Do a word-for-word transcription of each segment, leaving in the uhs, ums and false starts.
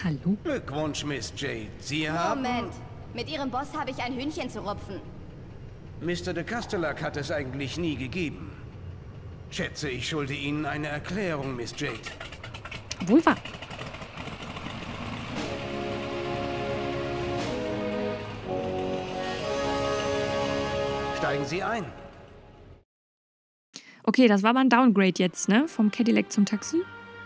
Hallo? Glückwunsch, Miss Jade. Sie haben... Moment. Mit Ihrem Boss habe ich ein Hühnchen zu rupfen. Mister de Castellac hat es eigentlich nie gegeben. Schätze, ich schulde Ihnen eine Erklärung, Miss Jade. Wohl wahr. Steigen Sie ein. Okay, das war mal ein Downgrade jetzt, ne? Vom Cadillac zum Taxi.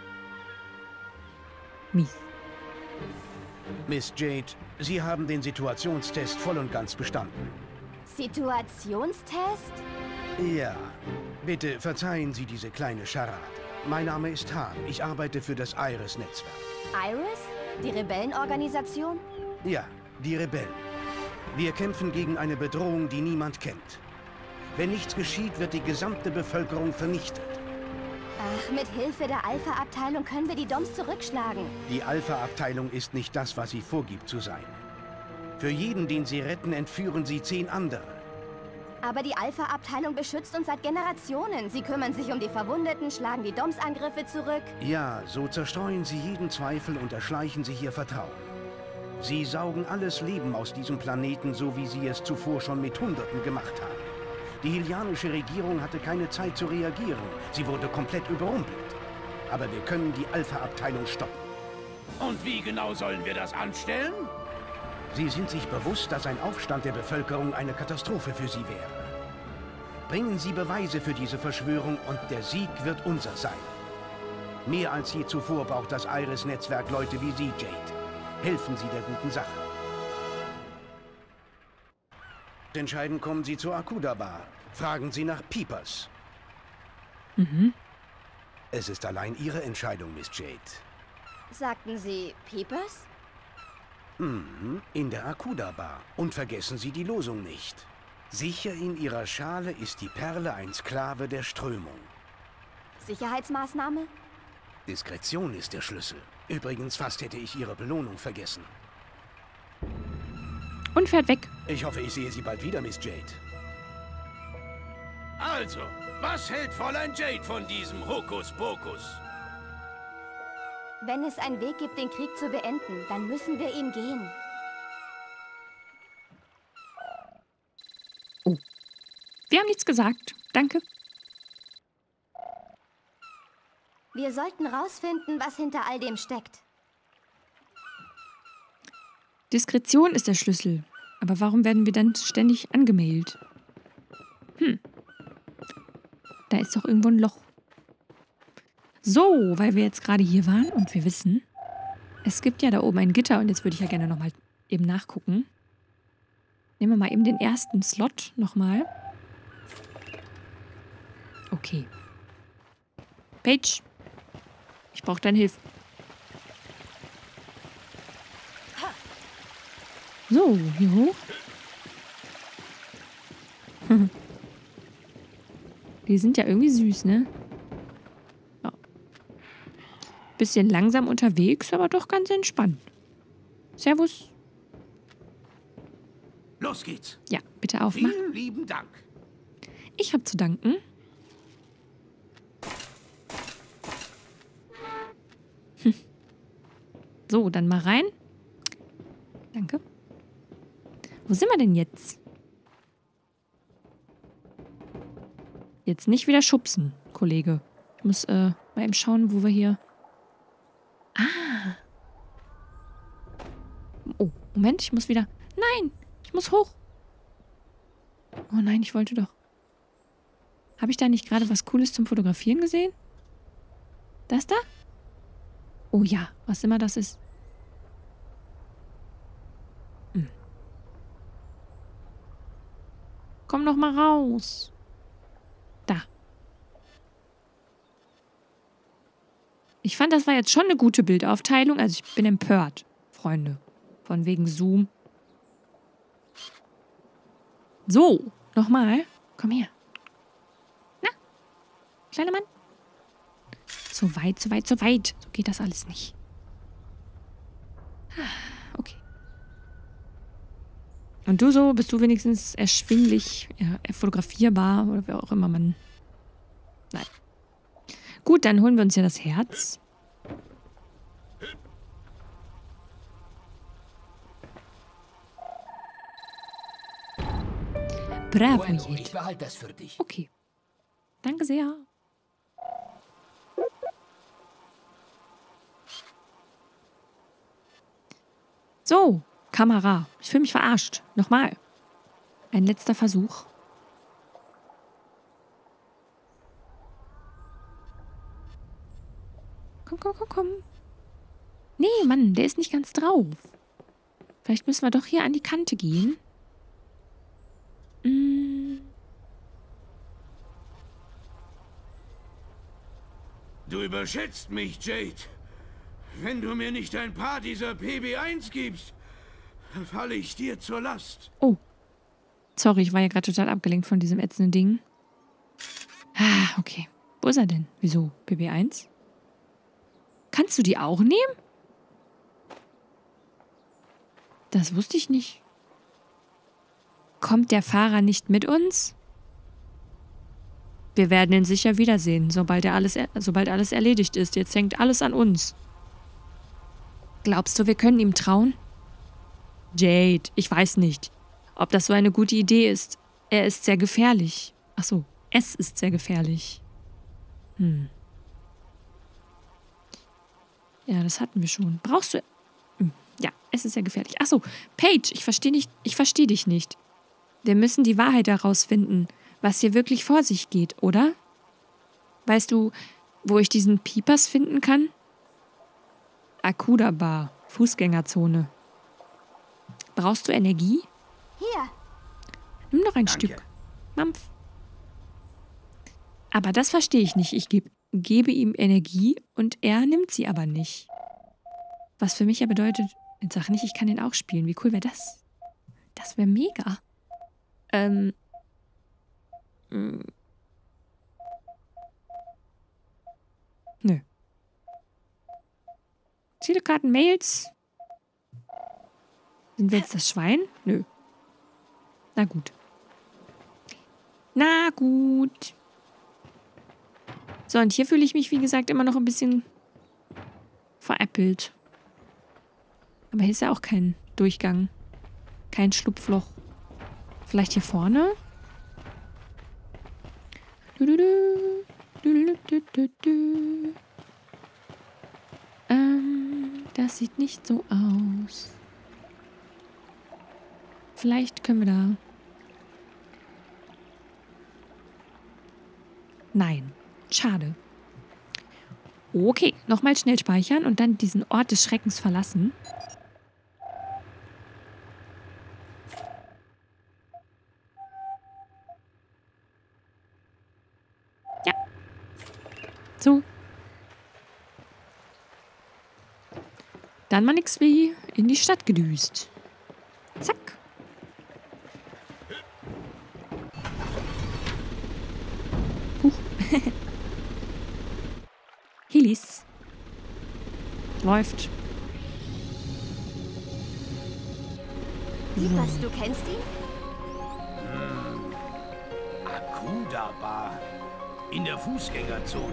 Mies. Miss Jade, Sie haben den Situationstest voll und ganz bestanden. Situationstest? Ja. Bitte verzeihen Sie diese kleine Scharade. Mein Name ist Hahn. Ich arbeite für das Iris-Netzwerk. Iris? Die Rebellenorganisation? Ja, die Rebellen. Wir kämpfen gegen eine Bedrohung, die niemand kennt. Wenn nichts geschieht, wird die gesamte Bevölkerung vernichtet. Ach, mit Hilfe der Alpha-Abteilung können wir die Doms zurückschlagen. Die Alpha-Abteilung ist nicht das, was sie vorgibt zu sein. Für jeden, den sie retten, entführen sie zehn andere. Aber die Alpha-Abteilung beschützt uns seit Generationen. Sie kümmern sich um die Verwundeten, schlagen die Doms-Angriffe zurück. Ja, so zerstreuen sie jeden Zweifel und erschleichen sich ihr Vertrauen. Sie saugen alles Leben aus diesem Planeten, so wie sie es zuvor schon mit Hunderten gemacht haben. Die Hylianische Regierung hatte keine Zeit zu reagieren. Sie wurde komplett überrumpelt. Aber wir können die Alpha-Abteilung stoppen. Und wie genau sollen wir das anstellen? Sie sind sich bewusst, dass ein Aufstand der Bevölkerung eine Katastrophe für sie wäre. Bringen Sie Beweise für diese Verschwörung und der Sieg wird unser sein. Mehr als je zuvor braucht das Iris-Netzwerk Leute wie Sie, Jade. Helfen Sie der guten Sache. Entscheidend kommen Sie zur Akuda Bar. Fragen Sie nach Peepers. Mhm. Es ist allein Ihre Entscheidung, Miss Jade. Sagten Sie Peepers? Mhm, in der Akuda Bar. Und vergessen Sie die Losung nicht. Sicher in Ihrer Schale ist die Perle ein Sklave der Strömung. Sicherheitsmaßnahme? Diskretion ist der Schlüssel. Übrigens, fast hätte ich Ihre Belohnung vergessen. Und fährt weg. Ich hoffe, ich sehe Sie bald wieder, Miss Jade. Also, was hält Fräulein Jade von diesem Hokuspokus? Wenn es einen Weg gibt, den Krieg zu beenden, dann müssen wir ihn gehen. Oh. Wir haben nichts gesagt. Danke. Wir sollten rausfinden, was hinter all dem steckt. Diskretion ist der Schlüssel. Aber warum werden wir dann ständig angemailt? Hm. Da ist doch irgendwo ein Loch. So, weil wir jetzt gerade hier waren und wir wissen, es gibt ja da oben ein Gitter und jetzt würde ich ja gerne nochmal eben nachgucken. Nehmen wir mal eben den ersten Slot nochmal. Okay. Paige, ich brauche deine Hilfe. So, hier hoch. Die sind ja irgendwie süß, ne? Ja. Bisschen langsam unterwegs, aber doch ganz entspannt. Servus. Los geht's. Ja, bitte aufmachen. Vielen lieben Dank. Ich habe zu danken. Hm. So, dann mal rein. Danke. Wo sind wir denn jetzt? Jetzt nicht wieder schubsen, Kollege. Ich muss äh, mal eben schauen, wo wir hier... Ah. Oh, Moment, ich muss wieder... Nein, ich muss hoch. Oh nein, ich wollte doch... Habe ich da nicht gerade was Cooles zum Fotografieren gesehen? Das da? Oh ja, was immer das ist. Hm. Komm doch mal raus. Da. Ich fand, das war jetzt schon eine gute Bildaufteilung. Also ich bin empört, Freunde. Von wegen Zoom. So, nochmal. Komm her. Na, kleiner Mann. So weit, so weit, so weit. So geht das alles nicht. Okay. Und du so, bist du wenigstens erschwinglich, ja, fotografierbar oder wie auch immer man... Nein. Gut, dann holen wir uns ja das Herz. Bravo, Bueno, ich Jade. behalte das für dich. Okay. Danke sehr. So, Kamera. Ich fühle mich verarscht. Nochmal. Ein letzter Versuch. Komm, komm, komm, komm. Nee, Mann, der ist nicht ganz drauf. Vielleicht müssen wir doch hier an die Kante gehen. Mm. Du überschätzt mich, Jade. Wenn du mir nicht ein paar dieser P B eins gibst, falle ich dir zur Last. Oh. Sorry, ich war ja gerade total abgelenkt von diesem ätzenden Ding. Ah, okay. Wo ist er denn? Wieso? P B eins? Kannst du die auch nehmen? Das wusste ich nicht. Kommt der Fahrer nicht mit uns? Wir werden ihn sicher wiedersehen, sobald, er alles, sobald alles erledigt ist. Jetzt hängt alles an uns. Glaubst du, wir können ihm trauen? Jade, ich weiß nicht, ob das so eine gute Idee ist. Er ist sehr gefährlich. Ach so, es ist sehr gefährlich. Hm. Ja, das hatten wir schon. Brauchst du... Hm. Ja, es ist sehr gefährlich. Ach so, Paige, ich verstehe nicht, ich verstehe dich nicht. Wir müssen die Wahrheit herausfinden, was hier wirklich vor sich geht, oder? Weißt du, wo ich diesen Piepers finden kann? Akuda Bar, Fußgängerzone. Brauchst du Energie? Hier. Nimm noch ein Danke. Stück. Mampf. Aber das verstehe ich nicht. Ich geb, gebe ihm Energie und er nimmt sie aber nicht. Was für mich ja bedeutet, jetzt sag nicht, ich kann den auch spielen. Wie cool wäre das? Das wäre mega. Ähm. Mh. Nö. Zielkarten, Mails. Sind wir jetzt das Schwein? Nö. Na gut. Na gut. So, und hier fühle ich mich, wie gesagt, immer noch ein bisschen veräppelt. Aber hier ist ja auch kein Durchgang. Kein Schlupfloch. Vielleicht hier vorne? Du, du, du. Du, du, du, du. Ähm, das sieht nicht so aus. Vielleicht können wir da... Nein. Schade. Okay, nochmal schnell speichern und dann diesen Ort des Schreckens verlassen. Ja. So. Dann mal nix wie in die Stadt gedüst. Zack. Huch. Helis. Läuft. Piepers, du kennst ihn? Akuda Bar. In der Fußgängerzone.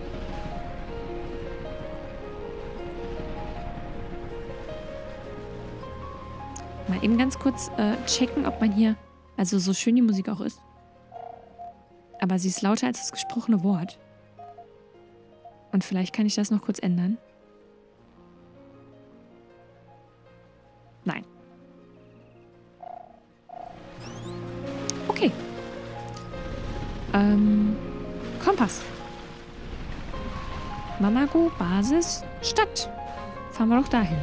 Mal eben ganz kurz äh, checken, ob man hier... Also so schön die Musik auch ist. Aber sie ist lauter als das gesprochene Wort. Und vielleicht kann ich das noch kurz ändern. Nein. Okay. Ähm, Kompass. Mamago, Basis, Stadt. Fahren wir doch dahin.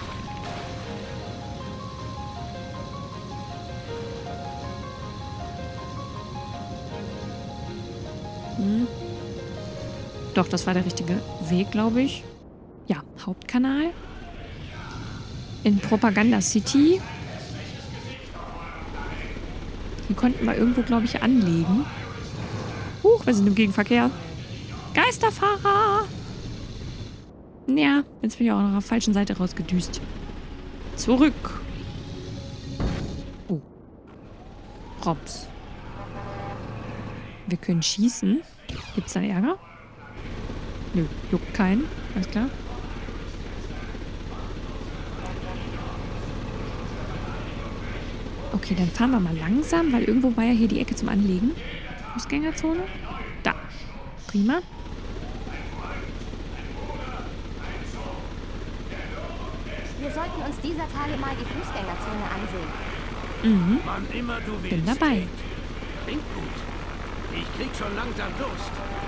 Hm. Doch, das war der richtige Weg, glaube ich. Ja, Hauptkanal. In Propaganda City. Hier konnten wir irgendwo, glaube ich, anlegen. Huch, wir sind im Gegenverkehr. Geisterfahrer! Ja, jetzt bin ich auch noch auf der falschen Seite rausgedüst. Zurück. Oh. Rops. Wir können schießen. Gibt's da Ärger? Nö, juckt keinen. Alles klar. Okay, dann fahren wir mal langsam, weil irgendwo war ja hier die Ecke zum Anlegen. Fußgängerzone. Da. Prima. Wir sollten uns dieser Tage mal die Fußgängerzone ansehen. Mhm. Wann immer du willst. Bin dabei. Jade. Klingt gut. Ich krieg schon langsam Durst.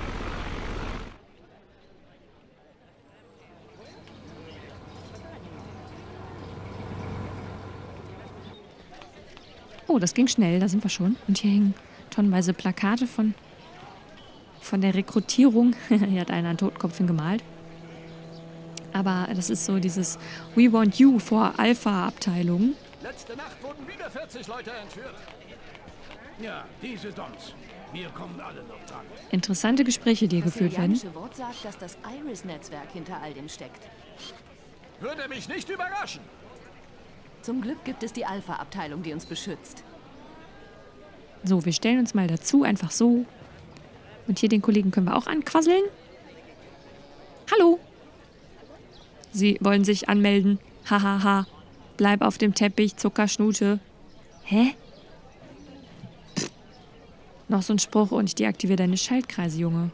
Oh, das ging schnell, da sind wir schon. Und hier hängen tonnenweise Plakate von, von der Rekrutierung. Hier hat einer einen Totenkopf hingemalt. Aber das ist so dieses We want you vor Alpha-Abteilung. Letzte Nacht wurden wieder vierzig Leute entführt. Ja, diese Dons. Wir kommen alle noch dran. Interessante Gespräche, die hier Das geführt werden. ilianische Wort sagt, dass das Iris-Netzwerk hinter all dem steckt. Würde mich nicht überraschen. Zum Glück gibt es die Alpha-Abteilung, die uns beschützt. So, wir stellen uns mal dazu, einfach so. Und hier den Kollegen können wir auch anquasseln. Hallo. Sie wollen sich anmelden. Hahaha. Ha, ha. Bleib auf dem Teppich, Zuckerschnute. Hä? Pff. Noch so ein Spruch und ich deaktiviere deine Schaltkreise, Junge.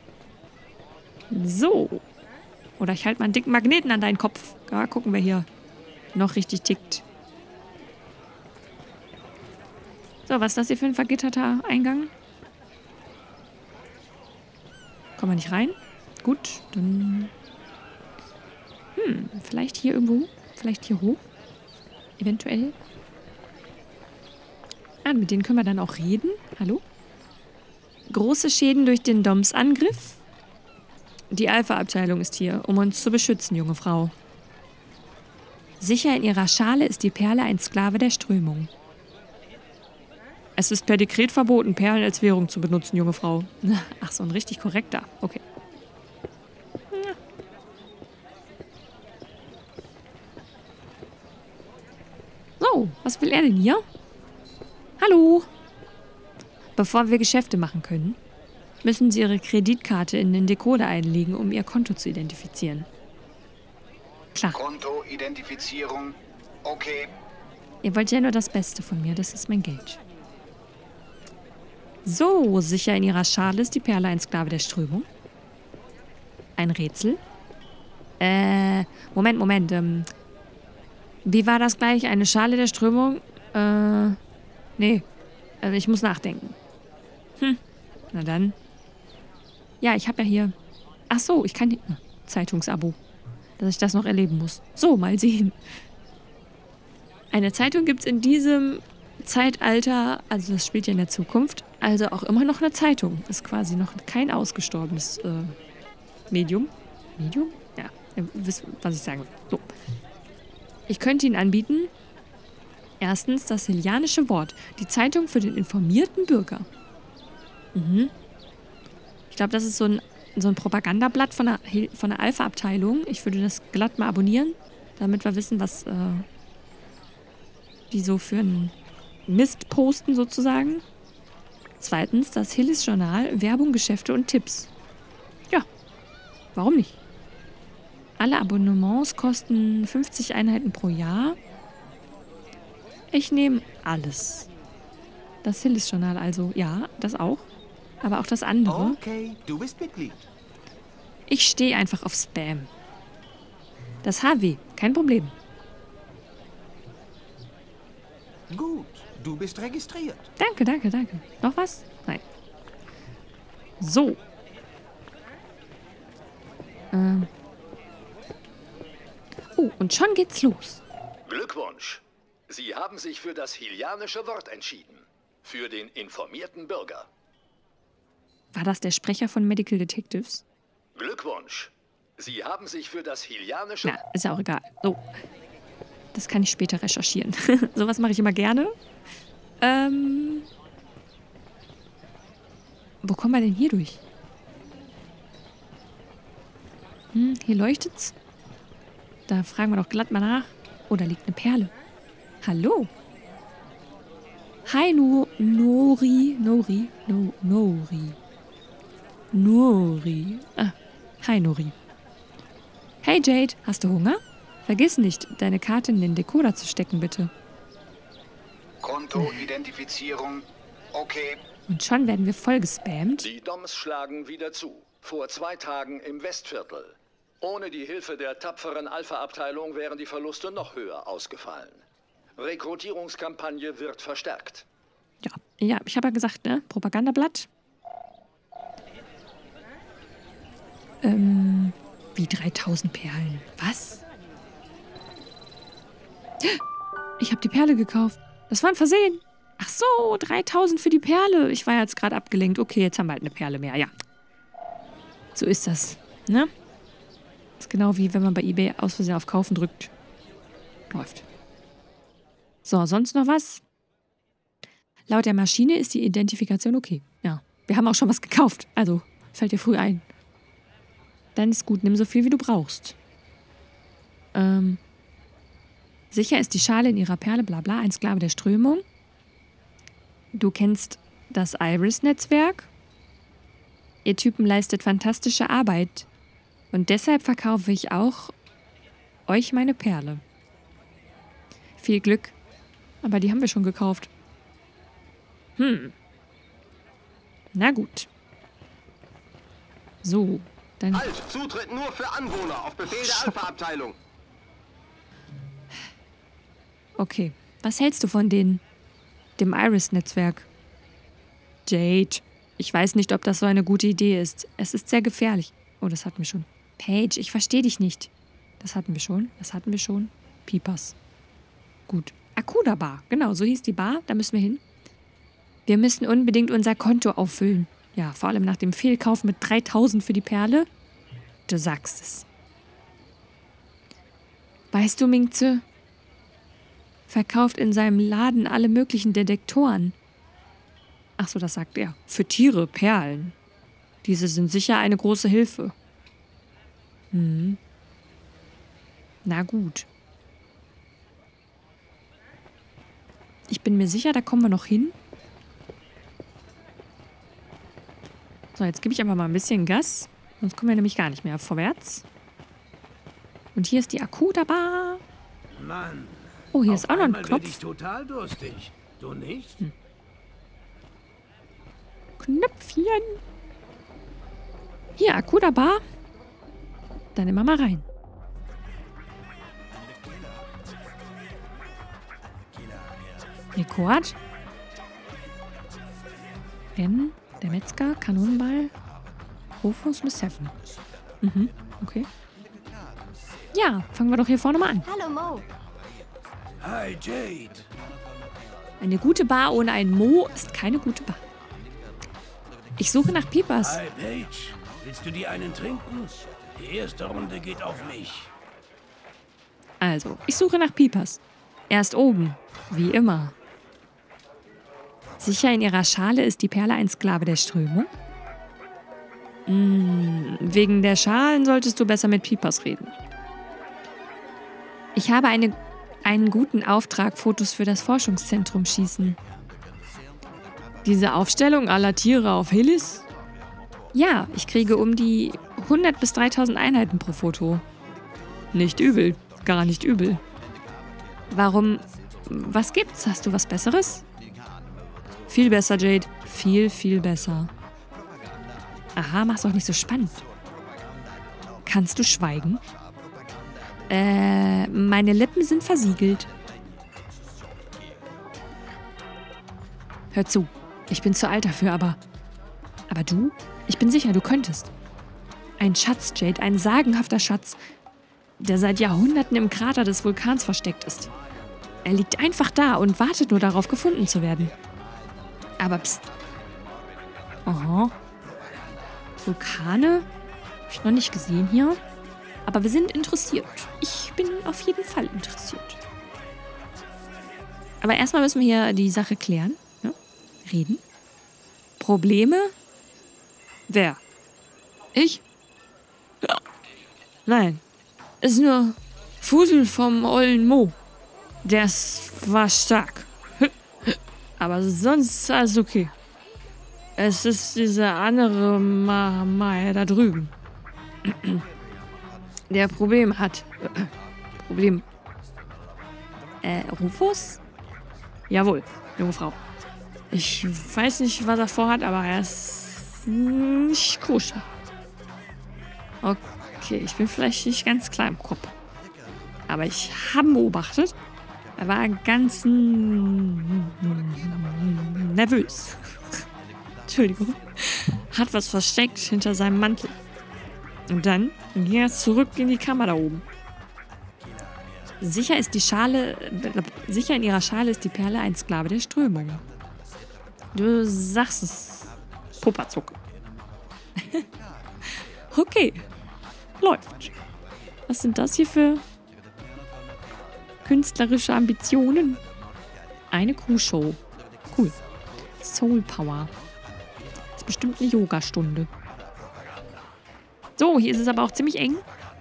So. Oder ich halte mal einen dicken Magneten an deinen Kopf. Ja, gucken wir hier. Noch richtig tickt. So, was ist das hier für ein vergitterter Eingang? Kommen wir nicht rein? Gut, dann... Hm, vielleicht hier irgendwo? Vielleicht hier hoch? Eventuell? Ah, mit denen können wir dann auch reden. Hallo? Große Schäden durch den Doms-Angriff. Die Alpha-Abteilung ist hier, um uns zu beschützen, junge Frau. Sicher in ihrer Schale ist die Perle ein Sklave der Strömung. Es ist per Dekret verboten, Perlen als Währung zu benutzen, junge Frau. Ach, so ein richtig korrekter. Okay. Ja. So, was will er denn hier? Hallo. Bevor wir Geschäfte machen können, müssen Sie Ihre Kreditkarte in den Decoder einlegen, um Ihr Konto zu identifizieren. Klar. Kontoidentifizierung. Okay. Ihr wollt ja nur das Beste von mir, das ist mein Geld. So, sicher in ihrer Schale ist die Perle ein Sklave der Strömung. Ein Rätsel. Äh, Moment, Moment. Ähm, wie war das gleich? Eine Schale der Strömung? Äh, nee. Also ich muss nachdenken. Hm, na dann. Ja, ich habe ja hier... Ach so, ich kann... Zeitungsabo. Dass ich das noch erleben muss. So, mal sehen. Eine Zeitung gibt es in diesem Zeitalter, also das spielt ja in der Zukunft, also auch immer noch eine Zeitung. Ist quasi noch kein ausgestorbenes äh, Medium. Medium? Ja, ihr wisst, was ich sagen will. So. Ich könnte Ihnen anbieten, erstens das helianische Wort, die Zeitung für den informierten Bürger. Mhm. Ich glaube, das ist so ein, so ein Propagandablatt von der, von der Alpha-Abteilung. Ich würde das glatt mal abonnieren, damit wir wissen, was äh, die so für einen Mist posten sozusagen. Zweitens das Hillis-Journal, Werbung, Geschäfte und Tipps. Ja, warum nicht? Alle Abonnements kosten fünfzig Einheiten pro Jahr. Ich nehme alles. Das Hillis-Journal also, ja, das auch. Aber auch das andere. Okay, du bist Mitglied. Ich stehe einfach auf Spam. Das H W, kein Problem. Gut, du bist registriert. Danke, danke, danke. Noch was? Nein. So. Ähm. Oh, und schon geht's los. Glückwunsch. Sie haben sich für das hilianische Wort entschieden. Für den informierten Bürger. War das der Sprecher von Medical Detectives? Glückwunsch. Sie haben sich für das hilianische... Na, ist ja auch egal. So. Das kann ich später recherchieren. Sowas mache ich immer gerne. Ähm. Wo kommen wir denn hier durch? Hm, hier leuchtet's. Da fragen wir doch glatt mal nach. Oh, da liegt eine Perle. Hallo. Hi, no, Nori. Nori. No, Nori. Nori. Ah, hi, Nori. Hey, Jade. Hast du Hunger? Vergiss nicht, deine Karte in den Decoder zu stecken, bitte. Konto-Identifizierung. Okay. Und schon werden wir voll gespammt. Die Doms schlagen wieder zu. Vor zwei Tagen im Westviertel. Ohne die Hilfe der tapferen Alpha-Abteilung wären die Verluste noch höher ausgefallen. Rekrutierungskampagne wird verstärkt. Ja, ja, ich habe ja gesagt, ne? Propagandablatt. Ähm, wie dreitausend Perlen. Was? Ich habe die Perle gekauft. Das war ein Versehen. Ach so, dreitausend für die Perle. Ich war jetzt gerade abgelenkt. Okay, jetzt haben wir halt eine Perle mehr, ja. So ist das, ne? Das ist genau wie wenn man bei eBay aus Versehen auf Kaufen drückt. Läuft. So, sonst noch was? Laut der Maschine ist die Identifikation okay. Ja, wir haben auch schon was gekauft. Also, fällt dir früh ein. Dann ist gut, nimm so viel, wie du brauchst. Ähm, sicher ist die Schale in ihrer Perle, bla bla, ein Sklave der Strömung. Du kennst das Iris-Netzwerk. Ihr Typen leistet fantastische Arbeit. Und deshalb verkaufe ich auch euch meine Perle. Viel Glück. Aber die haben wir schon gekauft. Hm. Na gut. So, dann... Halt! Zutritt nur für Anwohner auf Befehl der Alpha-Abteilung. Okay. Was hältst du von den... dem Iris-Netzwerk? Jade, ich weiß nicht, ob das so eine gute Idee ist. Es ist sehr gefährlich. Oh, das hatten wir schon. Paige, ich verstehe dich nicht. Das hatten wir schon. Das hatten wir schon. Peepers. Gut. Akuda Bar. Genau, so hieß die Bar. Da müssen wir hin. Wir müssen unbedingt unser Konto auffüllen. Ja, vor allem nach dem Fehlkauf mit dreitausend für die Perle. Du sagst es. Weißt du, Mingze? Verkauft in seinem Laden alle möglichen Detektoren. Ach so, das sagt er. Für Tiere, Perlen. Diese sind sicher eine große Hilfe. Hm. Na gut. Ich bin mir sicher, da kommen wir noch hin. So, jetzt gebe ich einfach mal ein bisschen Gas. Sonst kommen wir nämlich gar nicht mehr vorwärts. Und hier ist die Akuda Bar. Mann. Oh, hier ist auch noch ein Knopf. Bin ich total durstig. Du nicht? Hm. Knöpfchen. Hier, Akuda Bar. Dann immer mal rein. Rekord. Rennen. Der Metzger. Kanonenball. Rufus mit Seven. Mhm, okay. Ja, fangen wir doch hier vorne mal an. Hallo Mo. Hi Jade. Eine gute Bar ohne einen Mo ist keine gute Bar. Ich suche nach Peepers. Hi Paige. Willst du dir einen trinken? Die erste Runde geht auf mich. Also, ich suche nach Peepers. Er ist oben, wie immer. Sicher in ihrer Schale ist die Perle ein Sklave der Strömung? Hm, wegen der Schalen solltest du besser mit Peepers reden. Ich habe eine, einen guten Auftrag, Fotos für das Forschungszentrum schießen. Diese Aufstellung aller Tiere auf Hillis? Ja, ich kriege um die hundert bis dreitausend Einheiten pro Foto. Nicht übel, gar nicht übel. Warum? Was gibt's? Hast du was Besseres? Viel besser, Jade. Viel, viel besser. Aha, mach's doch nicht so spannend. Kannst du schweigen? Äh, meine Lippen sind versiegelt. Hör zu, ich bin zu alt dafür, aber... Aber du? Ich bin sicher, du könntest. Ein Schatz, Jade, ein sagenhafter Schatz, der seit Jahrhunderten im Krater des Vulkans versteckt ist. Er liegt einfach da und wartet nur darauf, gefunden zu werden. Aber pst. Aha. Vulkane? Hab ich noch nicht gesehen hier. Aber wir sind interessiert. Ich bin auf jeden Fall interessiert. Aber erstmal müssen wir hier die Sache klären. Ja? Reden. Probleme? Wer? Ich? Ja. Nein. Es ist nur Fusel vom ollen Mo. Der war stark. Aber sonst ist alles okay. Es ist dieser andere Ma Ma da drüben. Der Problem hat. Problem. Äh, Rufus? Jawohl, junge Frau. Ich weiß nicht, was er vorhat, aber er ist nicht koscher. Okay, ich bin vielleicht nicht ganz klar im Kopf. Aber ich habe beobachtet, er war ganz nervös. Entschuldigung. Hat was versteckt hinter seinem Mantel. Und dann ging er zurück in die Kammer da oben. Sicher ist die Schale, sicher in ihrer Schale ist die Perle ein Sklave der Strömung. Du sagst es. Popazuck. Okay. Läuft. Was sind das hier für künstlerische Ambitionen? Eine Kuhshow. Cool. Soul Power. Das ist bestimmt eine Yogastunde. So, hier ist es aber auch ziemlich eng.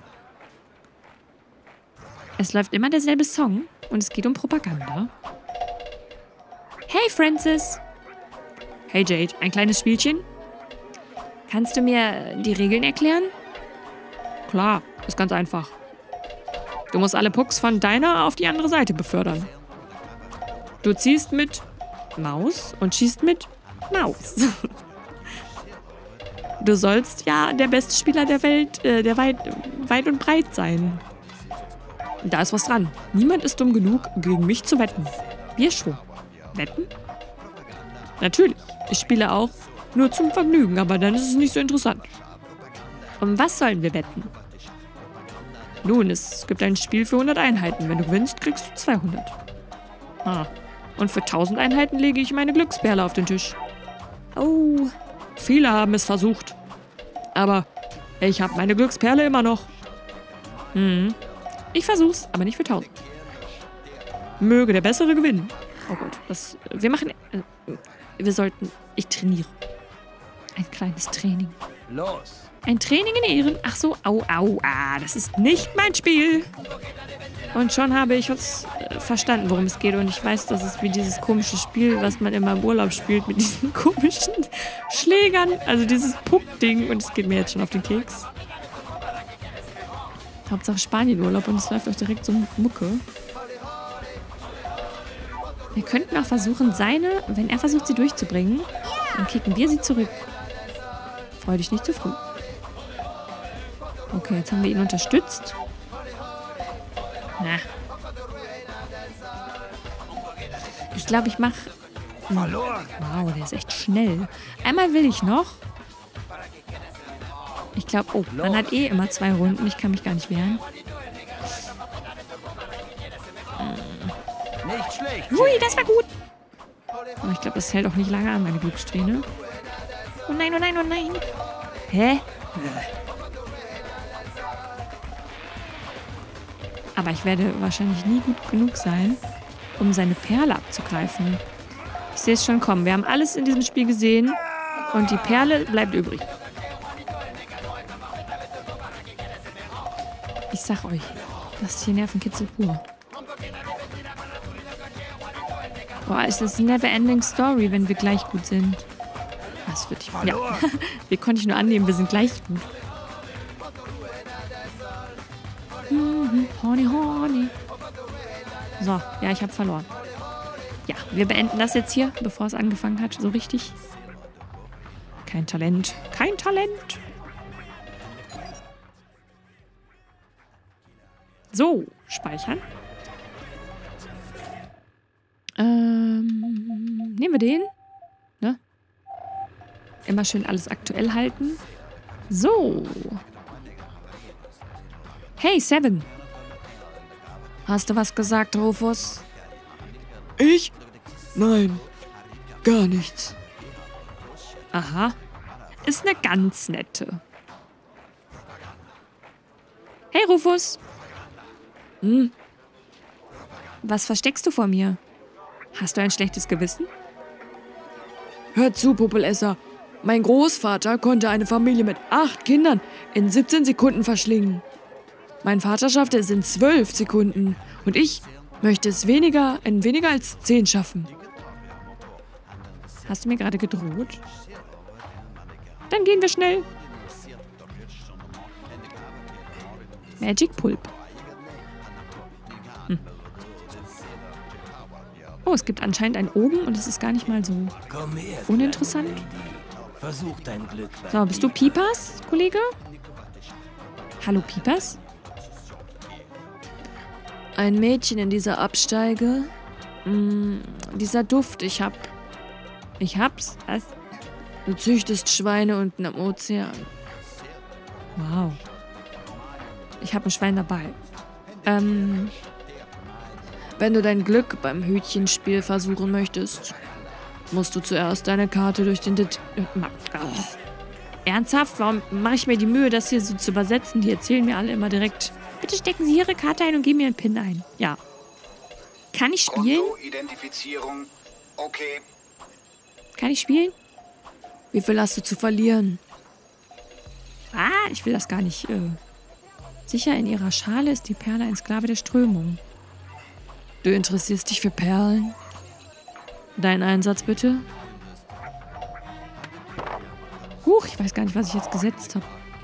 Es läuft immer derselbe Song und es geht um Propaganda. Hey Francis! Hey Jade, ein kleines Spielchen? Kannst du mir die Regeln erklären? Klar, ist ganz einfach. Du musst alle Pucks von deiner auf die andere Seite befördern. Du ziehst mit Maus und schießt mit Maus. Du sollst ja der beste Spieler der Welt, äh, der weit, weit und breit sein. Da ist was dran. Niemand ist dumm genug, gegen mich zu wetten. Wir schon. Wetten? Natürlich. Ich spiele auch nur zum Vergnügen, aber dann ist es nicht so interessant. Um was sollen wir wetten? Nun, es gibt ein Spiel für hundert Einheiten. Wenn du gewinnst, kriegst du zweihundert. Ah. Und für tausend Einheiten lege ich meine Glücksperle auf den Tisch. Oh, viele haben es versucht. Aber ich habe meine Glücksperle immer noch. Hm. Ich versuch's, aber nicht für tausend. Möge der Bessere gewinnen. Oh Gott, das, wir machen... Äh, wir sollten... Ich trainiere. Ein kleines Training. Los. Ein Training in Ehren. Ach so, au, au, ah, das ist nicht mein Spiel. Und schon habe ich was äh, verstanden, worum es geht. Und ich weiß, das ist wie dieses komische Spiel, was man immer im Urlaub spielt, mit diesen komischen Schlägern. Also dieses Puck-Ding. Und es geht mir jetzt schon auf den Keks. Hauptsache Spanien-Urlaub und es läuft euch direkt so Mucke. Wir könnten auch versuchen, seine, wenn er versucht, sie durchzubringen, dann kicken wir sie zurück. Freu dich nicht zu früh. Okay, jetzt haben wir ihn unterstützt. Na. Ich glaube, ich mache... Wow, der ist echt schnell. Einmal will ich noch. Ich glaube, oh, man hat eh immer zwei Runden. Ich kann mich gar nicht wehren. Nicht schlecht. Hui, das war gut. Aber ich glaube, das hält auch nicht lange an, meine Glückssträhne. Oh nein, oh nein, oh nein. Hä? Aber ich werde wahrscheinlich nie gut genug sein, um seine Perle abzugreifen. Ich sehe es schon kommen. Wir haben alles in diesem Spiel gesehen und die Perle bleibt übrig. Ich sag euch, das ist hier Nervenkitzel pur. Boah, ist das eine never-ending Story, wenn wir gleich gut sind. Das wird ich... Ja, wir konnten ich nur annehmen, wir sind gleich gut. Mhm, horny, horny. So, ja, ich habe verloren. Ja, wir beenden das jetzt hier, bevor es angefangen hat, so richtig. Kein Talent, kein Talent. So, speichern. Ähm, nehmen wir den. Ne? Immer schön alles aktuell halten. So. Hey, Seven. Hast du was gesagt, Rufus? Ich? Nein, gar nichts. Aha. Ist eine ganz nette. Hey, Rufus. Hm? Was versteckst du vor mir? Hast du ein schlechtes Gewissen? Hör zu, Popelesser. Mein Großvater konnte eine Familie mit acht Kindern in siebzehn Sekunden verschlingen. Mein Vater schaffte es in zwölf Sekunden. Und ich möchte es weniger in weniger als zehn schaffen. Hast du mir gerade gedroht? Dann gehen wir schnell. Magic Pulp. Hm. Oh, es gibt anscheinend einen Oben und es ist gar nicht mal so Komm her, uninteressant. Versuch dein Glück. So, bist du Piepers, Kollege? Hallo, Piepers? Ein Mädchen in dieser Absteige. Mm, dieser Duft, ich hab... Ich hab's. Was? Du züchtest Schweine unten am Ozean. Wow. Ich hab ein Schwein dabei. Ähm... Wenn du dein Glück beim Hütchenspiel versuchen möchtest, musst du zuerst deine Karte durch den Det... Ernsthaft? Warum mache ich mir die Mühe, das hier so zu übersetzen? Die erzählen mir alle immer direkt, bitte stecken Sie Ihre Karte ein und geben mir einen PIN ein. Ja. Kann ich spielen? Identifizierung. Okay. Kann ich spielen? Wie viel hast du zu verlieren? Ah, ich will das gar nicht. Äh. Sicher in ihrer Schale ist die Perle ein Sklave der Strömung. Du interessierst dich für Perlen? Dein Einsatz bitte? Huch, ich weiß gar nicht, was ich jetzt gesetzt habe.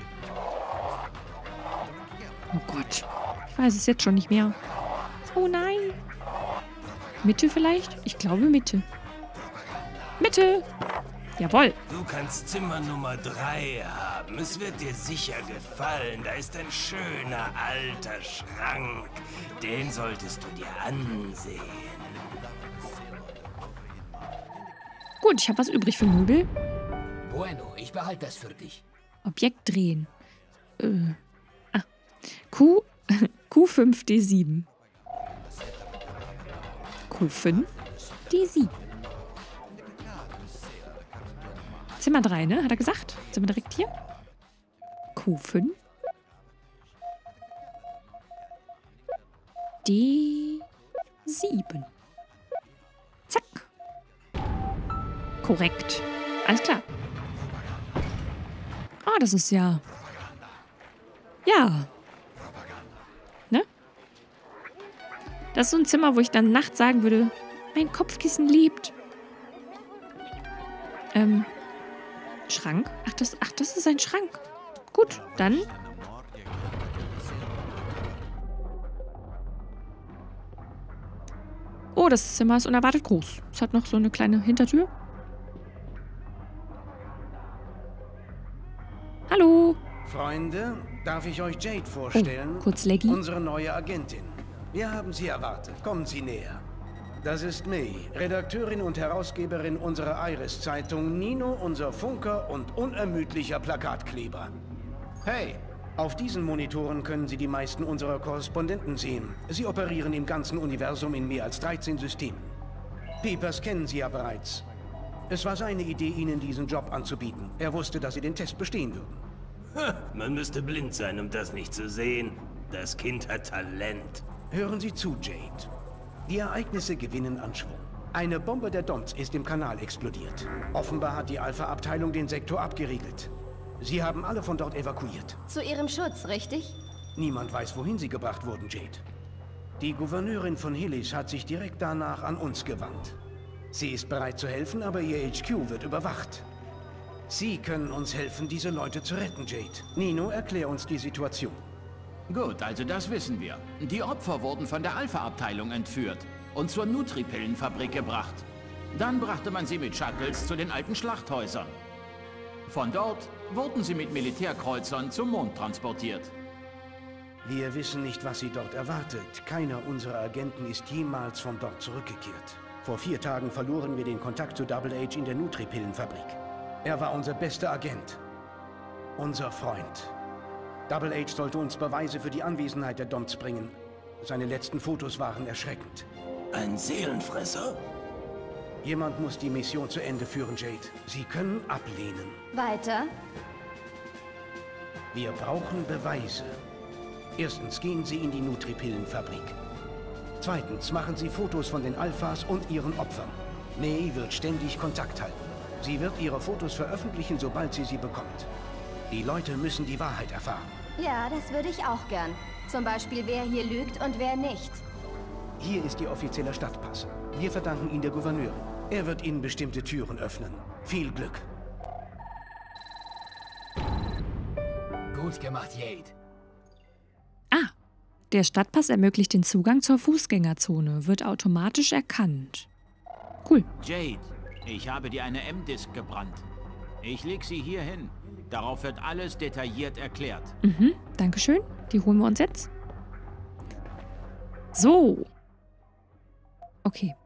Oh Gott. Ich weiß es jetzt schon nicht mehr. Oh nein. Mitte vielleicht? Ich glaube Mitte. Mitte! Jawohl. Du kannst Zimmer Nummer drei haben. Es wird dir sicher gefallen. Da ist ein schöner alter Schrank. Den solltest du dir ansehen. Gut, ich habe was übrig für Möbel. Bueno, ich behalte das für dich. Objekt drehen. Äh. Ah. Q. Q fünf D sieben. Q fünf D sieben. Zimmer drei, ne? Hat er gesagt? Sind wir direkt hier? Q fünf. D sieben. Zack. Korrekt. Alles klar. Ah, das ist ja... Ja. Ne? Das ist so ein Zimmer, wo ich dann nachts sagen würde, mein Kopfkissen lebt. Ähm... Schrank? Ach das, ach, das ist ein Schrank. Gut, dann. Oh, das Zimmer ist unerwartet groß. Es hat noch so eine kleine Hintertür. Hallo. Freunde, darf ich euch Jade vorstellen? Oh, kurz Leggy. Unsere neue Agentin. Wir haben sie erwartet. Kommen Sie näher. Das ist May, Redakteurin und Herausgeberin unserer Iris-Zeitung, Nino, unser Funker und unermüdlicher Plakatkleber. Hey! Auf diesen Monitoren können Sie die meisten unserer Korrespondenten sehen. Sie operieren im ganzen Universum in mehr als dreizehn Systemen. Piepers kennen Sie ja bereits. Es war seine Idee, Ihnen diesen Job anzubieten. Er wusste, dass Sie den Test bestehen würden. Man müsste blind sein, um das nicht zu sehen. Das Kind hat Talent. Hören Sie zu, Jade. Die Ereignisse gewinnen an Schwung. Eine Bombe der Doms ist im Kanal explodiert. Offenbar hat die Alpha-Abteilung den Sektor abgeriegelt. Sie haben alle von dort evakuiert. Zu ihrem Schutz, richtig? Niemand weiß, wohin sie gebracht wurden, Jade. Die Gouverneurin von Hillis hat sich direkt danach an uns gewandt. Sie ist bereit zu helfen, aber ihr H Q wird überwacht. Sie können uns helfen, diese Leute zu retten, Jade. Nino, erklär uns die Situation. Gut, also das wissen wir. Die Opfer wurden von der Alpha-Abteilung entführt und zur Nutri-Pillenfabrik gebracht. Dann brachte man sie mit Shuttles zu den alten Schlachthäusern. Von dort wurden sie mit Militärkreuzern zum Mond transportiert. Wir wissen nicht, was sie dort erwartet. Keiner unserer Agenten ist jemals von dort zurückgekehrt. Vor vier Tagen verloren wir den Kontakt zu Double H in der Nutri-Pillenfabrik. Er war unser bester Agent. Unser Freund. Double H sollte uns Beweise für die Anwesenheit der Doms bringen. Seine letzten Fotos waren erschreckend. Ein Seelenfresser? Jemand muss die Mission zu Ende führen, Jade. Sie können ablehnen. Weiter. Wir brauchen Beweise. Erstens gehen Sie in die Nutri-Pillenfabrik. Zweitens machen Sie Fotos von den Alphas und ihren Opfern. May wird ständig Kontakt halten. Sie wird ihre Fotos veröffentlichen, sobald sie sie bekommt. Die Leute müssen die Wahrheit erfahren. Ja, das würde ich auch gern. Zum Beispiel, wer hier lügt und wer nicht. Hier ist Ihr offizieller Stadtpass. Wir verdanken ihn der Gouverneurin. Er wird Ihnen bestimmte Türen öffnen. Viel Glück. Gut gemacht, Jade. Ah, der Stadtpass ermöglicht den Zugang zur Fußgängerzone, wird automatisch erkannt. Cool. Jade, ich habe dir eine M-Disk gebrannt. Ich leg sie hier hin. Darauf wird alles detailliert erklärt. Mhm, dankeschön. Die holen wir uns jetzt. So. Okay.